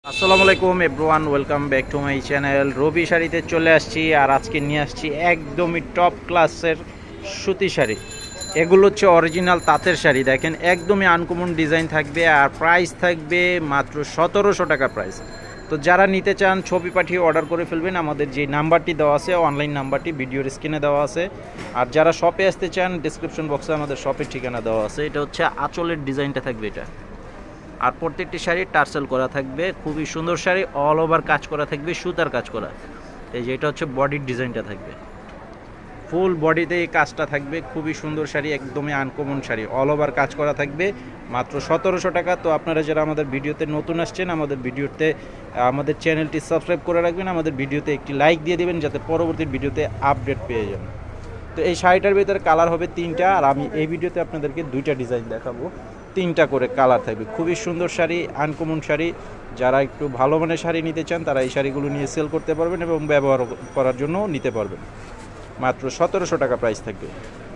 আসসালামু আলাইকুম everyone, welcome back to my channel. রবি শাড়িতে চলে আসছি আর আজকে নিয়ে আসছি একদমই টপ ক্লাসের সুতি শাড়ি। এগুলো হচ্ছে অরিজিনাল তাঁতের শাড়ি। দেখেন একদমই আনকমন ডিজাইন থাকবে আর প্রাইস থাকবে মাত্র 1700 টাকা প্রাইস। তো যারা নিতে চান ছবি পাঠিয়ে অর্ডার করে ফেলবেন। আমাদের যে নাম্বারটি দেওয়া আছে, অনলাইন নাম্বারটি ভিডিওর স্ক্রিনে দেওয়া আছে। আর যারা শপে আসতে চান ডিসক্রিপশন বক্সে আমাদের শপের ঠিকানা দেওয়া আছে। এটা হচ্ছে আঁচলের ডিজাইনটা থাকবে এটা। আর প্রত্যেকটি শাড়ি টার্সেল করা থাকবে, খুবই সুন্দর শাড়ি, অল ওভার কাজ করা থাকবে, সুতার কাজ করা। এই যে এটা হচ্ছে বডির ডিজাইনটা থাকবে, ফুল বডিতে এই কাজটা থাকবে। খুবই সুন্দর শাড়ি, একদমই আনকমন শাড়ি, অল ওভার কাজ করা থাকবে মাত্র 1700 টাকা। তো আপনারা যারা আমাদের ভিডিওতে নতুন আসছেন, আমাদের চ্যানেলটি সাবস্ক্রাইব করে রাখবেন, আমাদের ভিডিওতে একটি লাইক দিয়ে দেবেন যাতে পরবর্তী ভিডিওতে আপডেট পেয়ে যান। তো এই শাড়িটার ভিতরে কালার হবে 3টা, আর আমি এই ভিডিওতে আপনাদেরকে 2টা ডিজাইন দেখাবো। 3টা করে কালার থাকবে। খুবই সুন্দর শাড়ি, আনকমন শাড়ি। যারা একটু ভালো মানের শাড়ি নিতে চান তারা এই শাড়িগুলো নিয়ে সেল করতে পারবেন এবং ব্যবহার করার জন্য নিতে পারবেন। মাত্র 1700 টাকা প্রাইস থাকবে।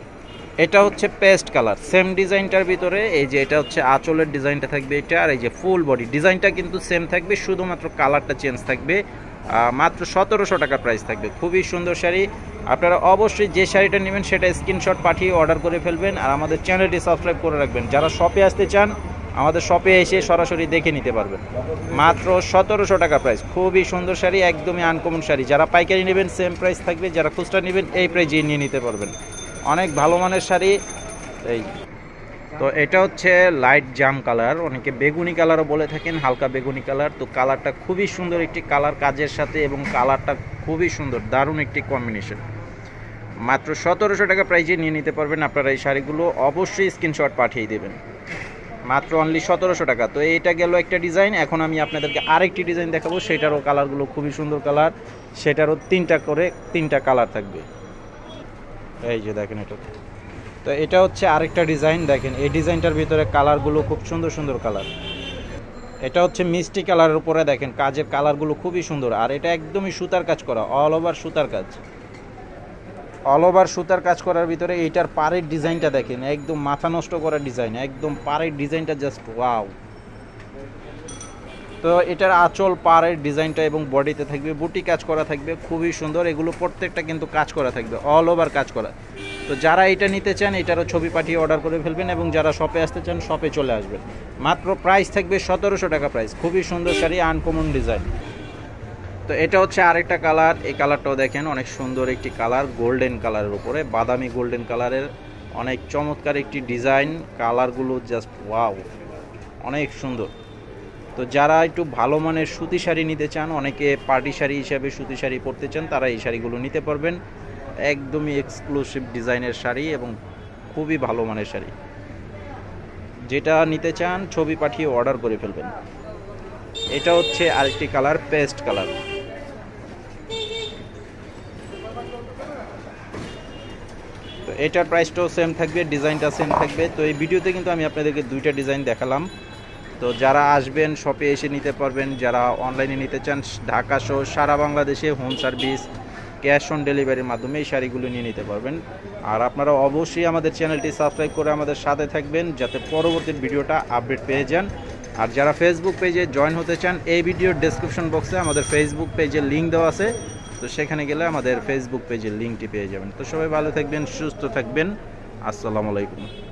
এটা হচ্ছে পেস্ট কালার, সেম ডিজাইনটার ভিতরে এই যে এটা হচ্ছে আঁচলের ডিজাইনটা থাকবে এটা, আর এই যে ফুল বডি ডিজাইনটা কিন্তু সেম থাকবে, শুধুমাত্র কালারটা চেঞ্জ থাকবে। মাত্র 1700 টাকা প্রাইস থাকবে। খুবই সুন্দর শাড়ি। আপনারা অবশ্যই যে শাড়িটা নেবেন সেটা স্ক্রিনশট পাঠিয়ে অর্ডার করে ফেলবেন আর আমাদের চ্যানেলটি সাবস্ক্রাইব করে রাখবেন। যারা শপে আসতে চান আমাদের শপে এসে সরাসরি দেখে নিতে পারবেন। মাত্র 1700 টাকা প্রাইস। খুবই সুন্দর শাড়ি, একদমই আনকমন শাড়ি। যারা পাইকারি নেবেন সেম প্রাইস থাকবে, যারা খুচরা নেবেন এই প্রাইজে নিয়ে নিতে পারবেন। অনেক ভালো মানের শাড়ি। এই তো এটা হচ্ছে লাইট জাম কালার, অনেকে বেগুনি কালারও বলে থাকেন, হালকা বেগুনি কালার। তো কালারটা খুবই সুন্দর একটি কালার কাজের সাথে, এবং কালারটা খুবই সুন্দর, দারুণ একটি কম্বিনেশন। মাত্র 1700 টাকা প্রাইজে নিয়ে নিতে পারবেন। আপনারা এই শাড়িগুলো অবশ্যই স্ক্রিনশট পাঠিয়ে দেবেন। মাত্র অনলি 1700 টাকা। তো এইটা গেল একটা ডিজাইন। এখন আমি আপনাদেরকে আরেকটি ডিজাইন দেখাবো, সেটারও কালারগুলো খুবই সুন্দর কালার। সেটারও 3টা কালার থাকবে। এই যে দেখেন এটা। তো এটা হচ্ছে আরেকটা ডিজাইন। দেখেন এই ডিজাইনটার ভিতরে কালারগুলো খুব সুন্দর সুন্দর কালার। এটা হচ্ছে মিষ্টি কালারের উপরে, দেখেন কাজের কালারগুলো খুবই সুন্দর। আর এটা একদমই সুতার কাজ করা, অল ওভার সুতার কাজ, অল ওভার সুতার কাজ করার ভিতরে এইটার পাড়ের ডিজাইনটা দেখেন, একদম মাথা নষ্ট করা ডিজাইন, একদম পাড়ের ডিজাইনটা জাস্ট ওয়াও। তো এটার আঁচল, পাড়ের ডিজাইনটা এবং বডিতে থাকবে বুটি কাজ করা থাকবে, খুবই সুন্দর। এগুলো প্রত্যেকটা কিন্তু কাজ করা থাকবে, অল ওভার কাজ করা। তো যারা এটা নিতে চান এটারও ছবি পাঠিয়ে অর্ডার করে ফেলবেন, এবং যারা শপে আসতে চান শপে চলে আসবেন। মাত্র প্রাইস থাকবে 1700 টাকা প্রাইস। খুবই সুন্দর শাড়ি, আনকমন ডিজাইন। তো এটা হচ্ছে আরেকটা কালার। এই কালারটাও দেখেন অনেক সুন্দর একটি কালার, গোল্ডেন কালারের উপরে, বাদামি গোল্ডেন কালারের, অনেক চমৎকার একটি ডিজাইন। কালারগুলো জাস্ট ওয়াও, অনেক সুন্দর। তো যারা একটু ভালো মানের সুতি শাড়ি নিতে চান, অনেকে পার্টি শাড়ি হিসাবে সুতি শাড়ি পরতে চান, তারা এই শাড়িগুলো নিতে পারবেন। একদমই এক্সক্লুসিভ ডিজাইনের শাড়ি এবং খুবই ভালো মানের শাড়ি। যেটা নিতে চান ছবি পাঠিয়ে অর্ডার করে ফেলবেন। এটা হচ্ছে আরেকটি কালার, পেস্ট কালার। তো এটার প্রাইসটাও সেম থাকবে, ডিজাইনটা সেম থাকবে। তো এই ভিডিওতে কিন্তু আমি আপনাদেরকে 2টা ডিজাইন দেখালাম। তো যারা আসবেন শপে এসে নিতে পারবেন। যারা অনলাইনে নিতে চান ঢাকা সহ সারা বাংলাদেশে হোম সার্ভিস, ক্যাশ অন ডেলিভারির মাধ্যমে এই শাড়িগুলো নিয়ে নিতে পারবেন। আর আপনারা অবশ্যই আমাদের চ্যানেলটি সাবস্ক্রাইব করে আমাদের সাথে থাকবেন যাতে পরবর্তী ভিডিওটা আপডেট পেয়ে যান। আর যারা ফেসবুক পেজে জয়েন হতে চান, এই ভিডিওর ডেসক্রিপশন বক্সে আমাদের ফেসবুক পেজের লিঙ্ক দেওয়া আছে। তো সেখানে গেলে আমাদের ফেসবুক পেজের লিঙ্কটি পেয়ে যাবেন। তো সবাই ভালো থাকবেন, সুস্থ থাকবেন। আসসালামু আলাইকুম।